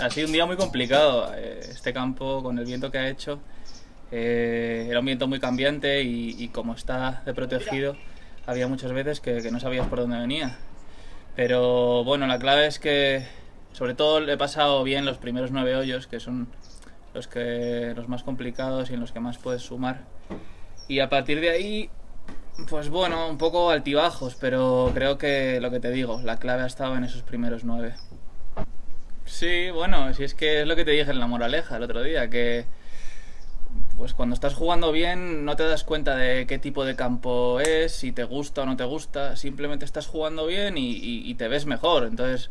ha sido un día muy complicado. Este campo, con el viento que ha hecho, era un viento muy cambiante y como está de protegido, había muchas veces que no sabías por dónde venía. Pero bueno, la clave es que sobre todo le he pasado bien los primeros 9 hoyos, que son los más complicados y en los que más puedes sumar. Y a partir de ahí, pues bueno, un poco altibajos, pero creo que lo que te digo, la clave ha estado en esos primeros 9. Sí, bueno, si es que es lo que te dije en la moraleja el otro día, que pues cuando estás jugando bien no te das cuenta de qué tipo de campo es, si te gusta o no te gusta, simplemente estás jugando bien y te ves mejor. Entonces,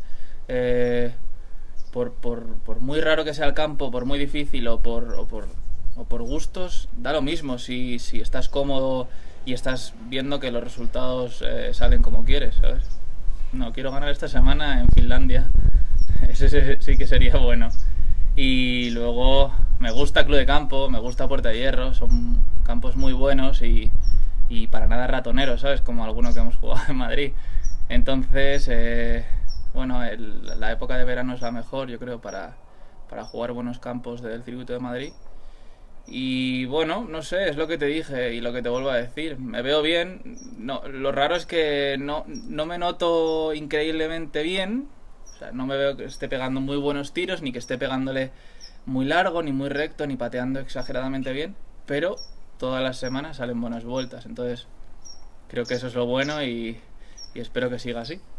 por muy raro que sea el campo, por muy difícil o por gustos, da lo mismo si estás cómodo y estás viendo que los resultados salen como quieres, ¿sabes? No, quiero ganar esta semana en Finlandia. Ese sí que sería bueno. Y luego me gusta Club de Campo, me gusta Puerta de Hierro, son campos muy buenos y para nada ratoneros, ¿sabes? Como alguno que hemos jugado en Madrid. Entonces, bueno, la época de verano es la mejor, yo creo, para jugar buenos campos del circuito de Madrid. Y bueno, no sé, es lo que te dije y lo que te vuelvo a decir. Me veo bien. No, lo raro es que no me noto increíblemente bien. O sea, no me veo que esté pegando muy buenos tiros, ni que esté pegándole muy largo, ni muy recto, ni pateando exageradamente bien. Pero todas las semanas salen buenas vueltas. Entonces, creo que eso es lo bueno y espero que siga así.